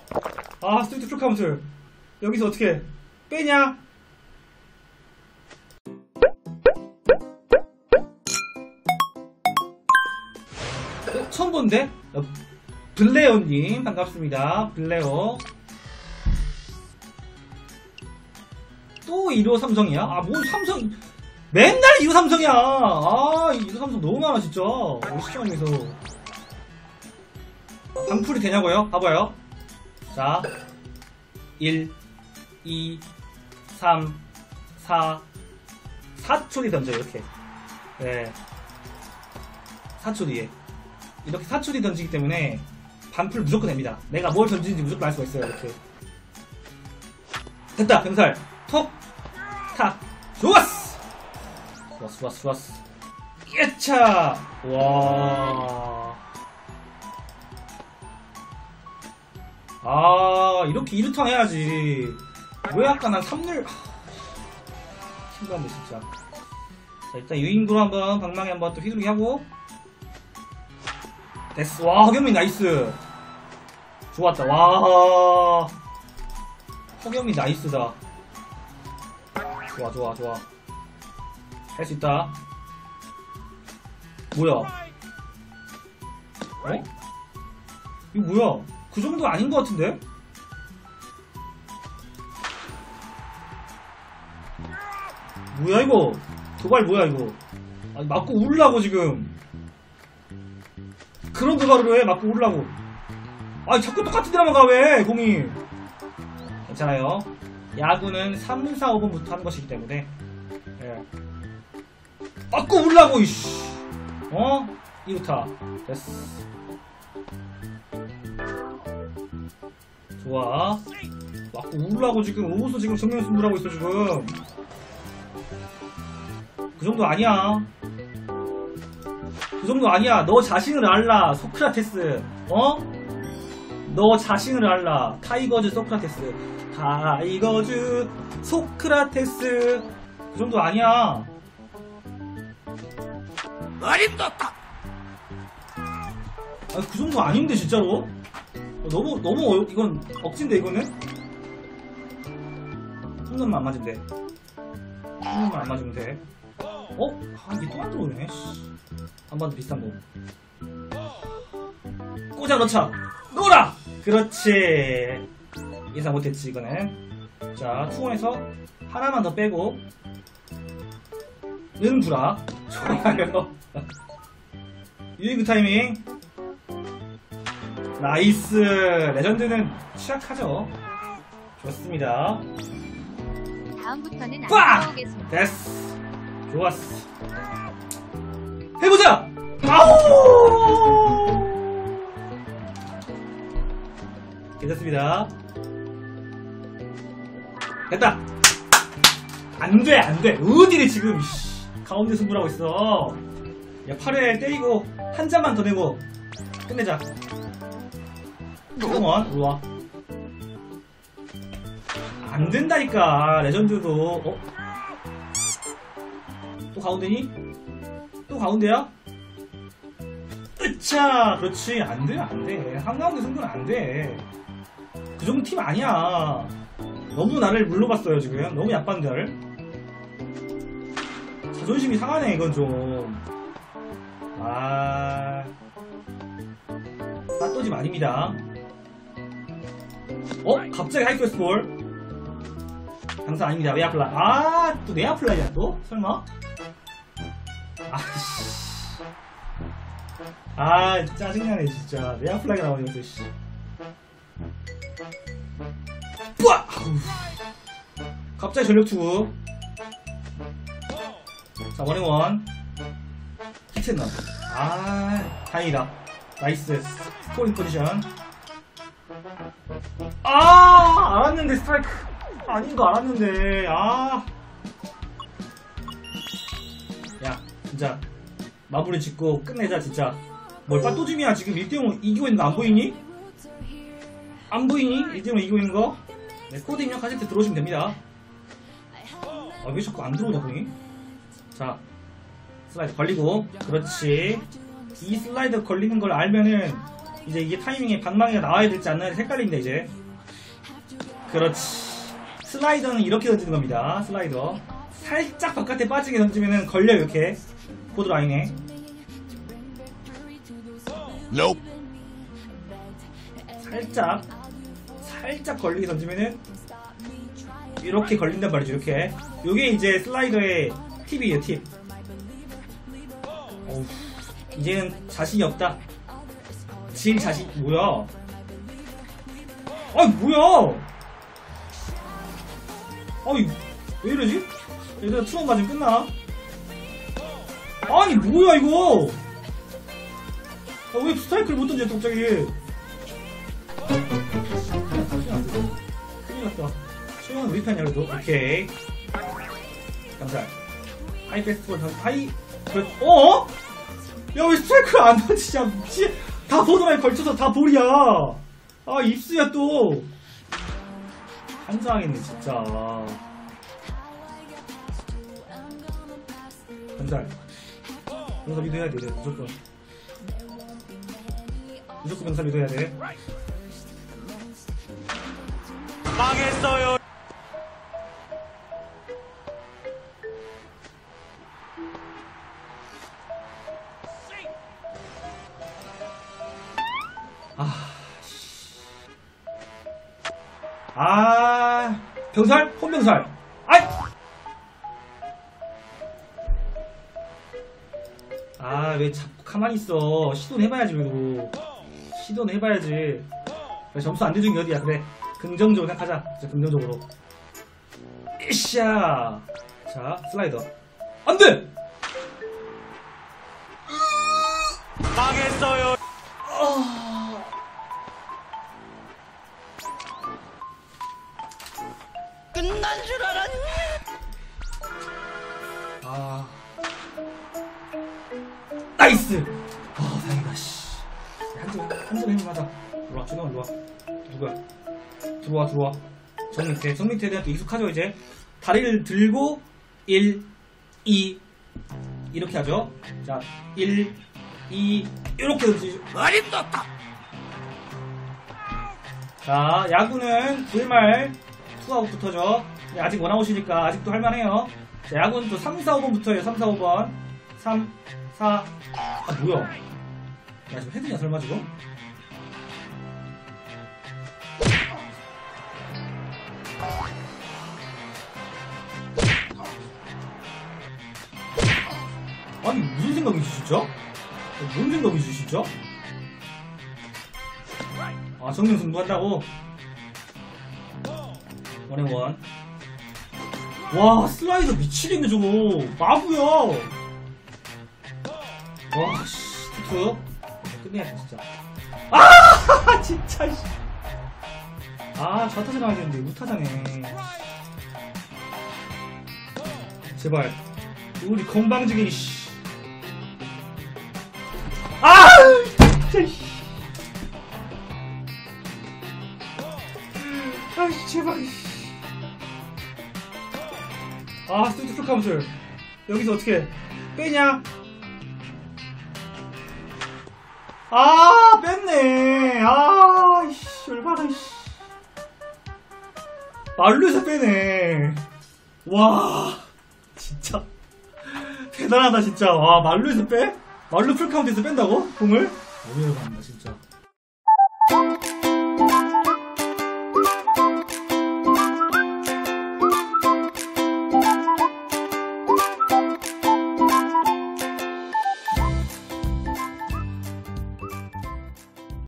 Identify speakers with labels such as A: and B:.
A: 아, 스트리트 풀 카운트. 여기서 어떻게 빼냐? 처음 본데? 블레어님 반갑습니다. 블레어. 또 1호 삼성이야? 아, 뭔 삼성, 맨날 2호 삼성이야. 아, 2호 삼성 너무 많아 진짜. 시청에서 방풀이 되냐고요? 봐봐요. 자, 1 2 3 4 4초 뒤 던져요. 이렇게. 네, 4초 뒤에 이렇게 4초 뒤 던지기 때문에 반풀 무조건 됩니다. 내가 뭘 던지는지 무조건 알 수가 있어요. 이렇게. 됐다. 병살 톡 탁. 좋았어. 좋았어. 예차. 와. 아, 이렇게 2루탕 해야지. 왜 아까 난 3루. 신기한데 진짜. 자, 일단 유인구로 한번 방망이 한번 또 휘두르기 하고. 됐어. 와, 허경민 나이스. 좋았다. 와, 허경민 나이스다. 좋아. 할 수 있다. 뭐야? 어? 이거 뭐야? 그 정도 아닌 것 같은데? 뭐야 이거? 도발 뭐야 이거? 아니, 맞고 울라고 지금. 그런 도발을 해. 맞고 울라고. 아니, 자꾸 똑같은 데만 가. 왜 공이? 괜찮아요. 야구는 3, 4, 5분부터 하는 것이기 때문에. 예. 맞고 울라고 이씨. 어? 2루타 됐어. 좋아. 맞고 울라고 지금. 오호수 지금 정면승부하고 있어 지금. 그 정도 아니야. 그 정도 아니야. 너 자신을 알라, 소크라테스. 어? 너 자신을 알라. 타이거즈 소크라테스. 타이거즈 소크라테스. 그 정도 아니야. 말입니다. 아, 그 정도 아닌데 진짜로. 너무 이건 억진데 이거는. 홈런만 안 맞으면 돼. 홈런만 안 맞으면 돼. 어? 아, 이게 또 안 들어오네. 한 번 더 비슷한 거. 꽂아 넣자. 넣어라. 그렇지. 예상 못했지 이거는. 자, 투원에서 하나만 더 빼고 는 구라. 좋아요. 유인구 타이밍. 나이스. 레전드는 취약하죠. 좋습니다.
B: 다음부터는 안
A: 빡!
B: 나오겠습니다.
A: 됐어. 좋았어. 해보자. 아우. 괜찮습니다. 됐다. 안돼. 어디를 지금 가운데 승부하고 있어. 야, 8회 때리고 한 잔만 더 내고 끝내자. 최동원 올라와. 안 된다니까. 레전드도. 어? 또 가운데니? 또 가운데야? 으차. 그렇지. 안돼. 한가운데 승부는 안돼. 그 정도 팀 아니야. 너무 나를 물러봤어요 지금. 너무 얕반들. 자존심이 상하네 이건 좀. 아, 빠또집 아닙니다. 어? 갑자기 하이패스 볼. 강사 아닙니다. 외야플라이. 아, 또 내야플라이야 또? 설마? 아이씨. 아, 짜증나네 진짜. 내야플라이가 나오네 또 씨. 뿌아! 갑자기 전력 투구. 자, 원앤원. 히트했나? 아, 다행이다. 나이스. 스코링 포지션. 아, 알았는데 스트라이크 아닌 거 알았는데. 아, 야, 진짜 마무리 짓고 끝내자 진짜. 뭘 빠또짐이야. 지금 1대0 이기고 있는 거 안 보이니? 안 보이니? 1대0 이기고 있는 거. 네, 코드 입력 하실 때 들어오시면 됩니다. 아, 왜 자꾸 안 들어오냐 보니? 자, 슬라이드 걸리고. 그렇지. 이 슬라이드 걸리는 걸 알면은 이제 이게 타이밍에 방망이가 나와야 될지 안 나와야 될지 헷갈린다 이제. 그렇지. 슬라이더는 이렇게 던지는 겁니다. 슬라이더 살짝 바깥에 빠지게 던지면은 걸려요. 이렇게 보드 라인에.
C: Nope.
A: 살짝 걸리게 던지면은 이렇게 걸린단 말이죠. 이렇게. 요게 이제 슬라이더의 팁이에요. 팁. 어우, 이제는 자신이 없다. 질 자신. 뭐야? 아이 뭐야? 아이 왜 이러지? 얘들아 투원 맞으면 끝나? 아니 뭐야 이거? 아, 왜 스트라이크를 못 던져 갑자기? 큰일 났다. 최영은 우리 편이야 그래도. 오케이. 감사. 하이 페스티벌 하이. 어? 야 왜 스트라이크를 안 던지냐? 다 보드라인 걸쳐서 다 볼이야. 아 입수야 또. 환장하겠네 진짜. 감살. 명사 리드해야 돼. 무조건. 무조건 명사 리드해야 돼.
C: 망했어요.
A: 병살? 혼병살. 아이! 왜 자꾸 가만히 있어. 시도는 해봐야지, 그래도. 시도는 해봐야지. 그래, 점수 안 대준 게 어디야. 그래. 긍정적으로 생각하자. 진짜 긍정적으로. 이샤. 자, 슬라이더. 안 돼!
C: 망했어요. 끝난 줄 알았네.
A: 나이스! 다행이다, 씨. 한점 해볼만하다. 들어와, 준호가 들어와. 누구야? 들어와. 정 밑에 대한 또 익숙하죠, 이제? 다리를 들고, 1, 2, 이렇게 하죠. 자, 1, 2, 이렇게 던지죠.
C: 어림없다.
A: 자, 야구는 9말 투아웃부터죠. 아직 원아웃이니까 아직도 할만해요. 자, 야구는 또 3, 4, 5번부터예요. 3, 4, 5번. 3, 4. 뭐야? 야, 지금 헤드냐, 설마 지금? 아니, 무슨 생각이지, 진짜? 뭔 생각이지, 진짜? 정면 승부한다고? 원앤원. 와, 슬라이더 미치겠네, 저거. 마구야. 와, 씨, 투투. 끝내야지, 진짜. 진짜, 씨. 좌타자 나와야 되는데, 우타자네. 제발. 우리 건방지게, 씨. 진짜, 씨. 제발. 스튜디오 풀카운트. 여기서 어떻게 빼냐? 뺐네. 이씨, 얼마나, 씨. 말루에서 빼네. 와, 진짜. 대단하다, 진짜. 말루에서 빼? 말루 풀카운트에서 뺀다고? 공을? 어려워 간다, 진짜.